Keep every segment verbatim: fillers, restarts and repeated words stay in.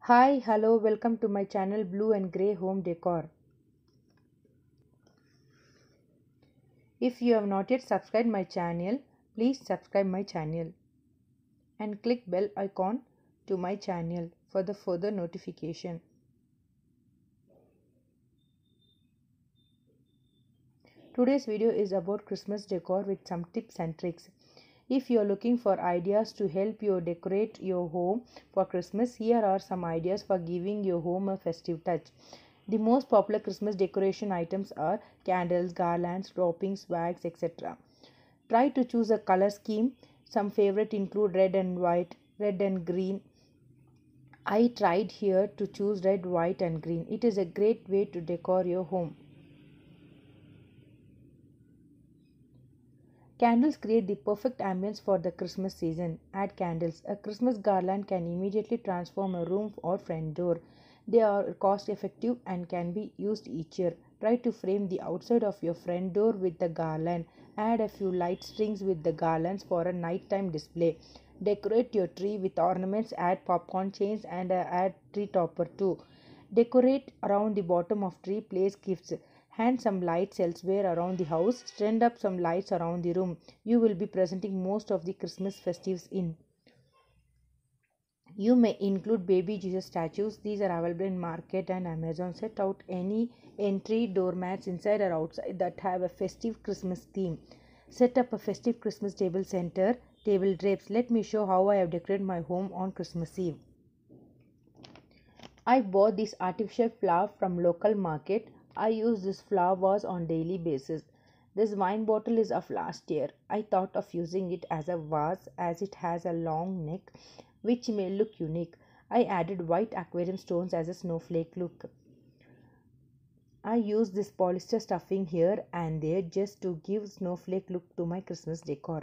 Hi, hello, welcome to my channel Blue and Grey Home Decor. If you have not yet subscribed my channel, please subscribe my channel and click bell icon to my channel for the further notification. Today's video is about Christmas decor with some tips and tricks. If you are looking for ideas to help you decorate your home for Christmas, here are some ideas for giving your home a festive touch. The most popular Christmas decoration items are candles, garlands, wrappings, bags, et cetera. Try to choose a color scheme. Some favorite include red and white, red and green. I tried here to choose red, white and green. It is a great way to decor your home. Candles create the perfect ambience for the Christmas season. Add candles. A Christmas garland can immediately transform a room or front door. They are cost effective and can be used each year. Try to frame the outside of your front door with the garland. Add a few light strings with the garlands for a nighttime display. Decorate your tree with ornaments. Add popcorn chains and uh, add tree topper too. Decorate around the bottom of tree. Place gifts. Hang some lights elsewhere around the house. Stand up some lights around the room. You will be presenting most of the Christmas festives in. You may include baby Jesus statues. These are available in market and Amazon. Set out any entry doormats inside or outside that have a festive Christmas theme. Set up a festive Christmas table center. Table drapes. Let me show how I have decorated my home on Christmas Eve. I bought this artificial flower from local market. I use this flower vase on daily basis. This wine bottle is of last year. I thought of using it as a vase as it has a long neck which may look unique. I added white aquarium stones as a snowflake look. I use this polyester stuffing here and there just to give snowflake look to my Christmas decor.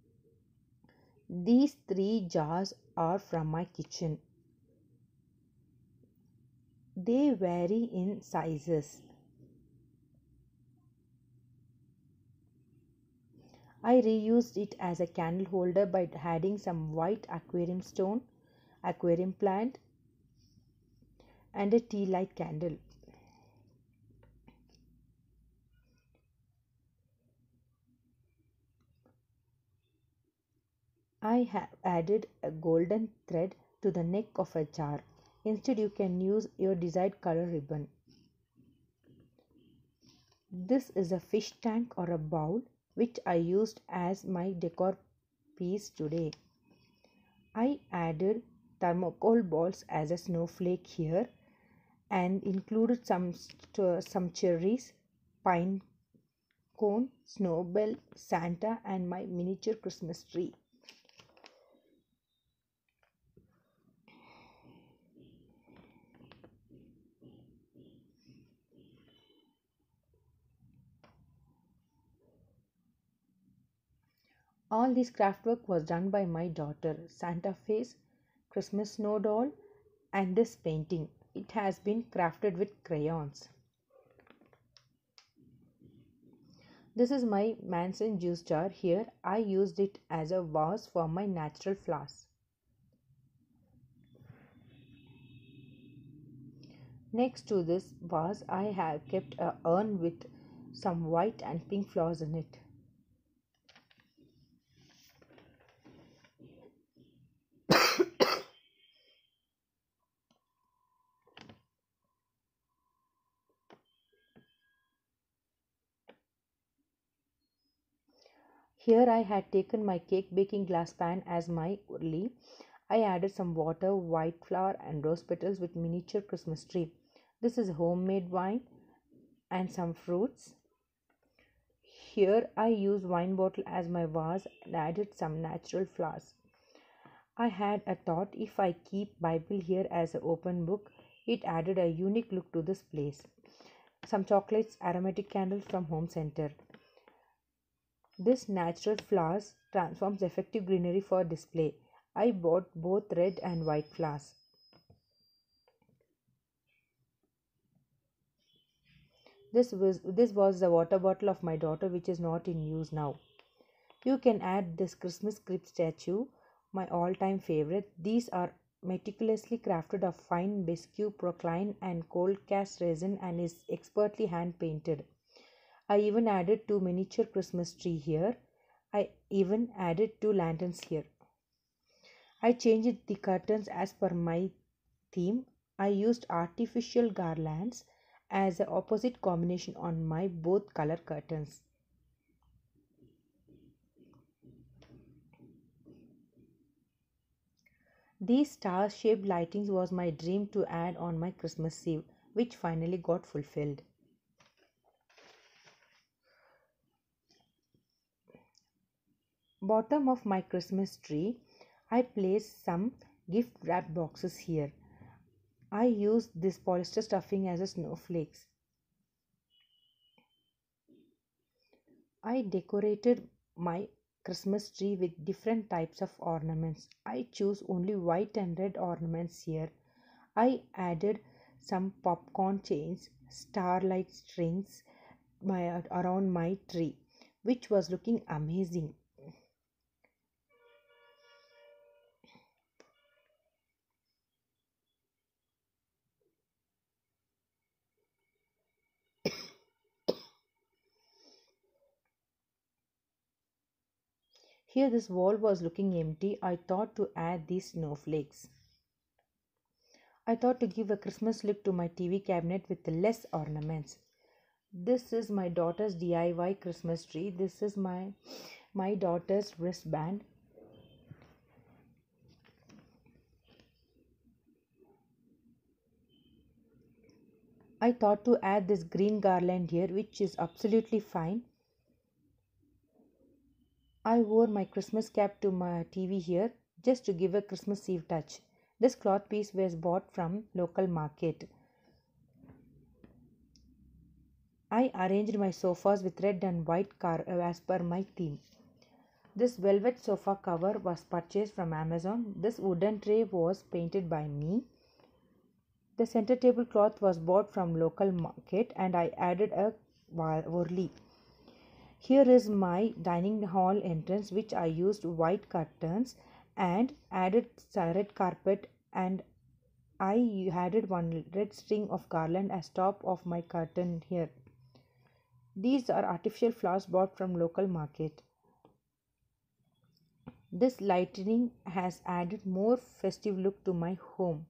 These three jars are from my kitchen. They vary in sizes. I reused it as a candle holder by adding some white aquarium stone, aquarium plant and a tea light candle. I have added a golden thread to the neck of a jar. Instead you can use your desired color ribbon. This is a fish tank or a bowl which I used as my decor piece today. I added thermocol balls as a snowflake here and included some some cherries, pine cone, snowball, Santa and my miniature Christmas tree. All this craftwork was done by my daughter. Santa face, Christmas snow doll and this painting. It has been crafted with crayons. This is my Manson juice jar. Here I used it as a vase for my natural flowers. Next to this vase I have kept a urn with some white and pink flowers in it. Here I had taken my cake baking glass pan as my urli. I added some water, white flour and rose petals with miniature Christmas tree. This is homemade wine and some fruits. Here I used wine bottle as my vase and added some natural flowers. I had a thought, if I keep Bible here as an open book, it added a unique look to this place. Some chocolates, aromatic candles from home center. This natural flowers transforms effective greenery for display. I bought both red and white flowers. This was this was the water bottle of my daughter which is not in use now. You can add this Christmas crypt statue, my all-time favorite. These are meticulously crafted of fine biscuit, procline, and cold cast resin and is expertly hand painted. I even added two miniature Christmas tree here. I even added two lanterns here. I changed the curtains as per my theme. I used artificial garlands as an opposite combination on my both color curtains. These star shaped lightings was my dream to add on my Christmas Eve, which finally got fulfilled. Bottom of my Christmas tree, I placed some gift wrap boxes here. I used this polyester stuffing as a snowflakes. I decorated my Christmas tree with different types of ornaments. I choose only white and red ornaments here. I added some popcorn chains, starlight strings my, around my tree, which was looking amazing. Here, this wall was looking empty. I thought to add these snowflakes. I thought to give a Christmas look to my T V cabinet with less ornaments. This is my daughter's D I Y Christmas tree. This is my my daughter's wristband. I thought to add this green garland here, which is absolutely fine. I wore my Christmas cap to my T V here just to give a Christmas Eve touch. This cloth piece was bought from local market. I arranged my sofas with red and white car uh, as per my theme. This velvet sofa cover was purchased from Amazon. This wooden tray was painted by me. The center table cloth was bought from local market and I added a worley. Here is my dining hall entrance which I used white curtains and added red carpet, and I added one red string of garland as top of my curtain here. These are artificial flowers bought from local market. This lighting has added more festive look to my home.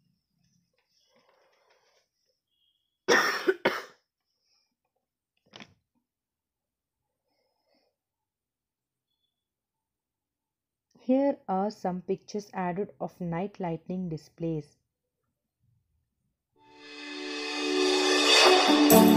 Here are some pictures added of night lighting displays.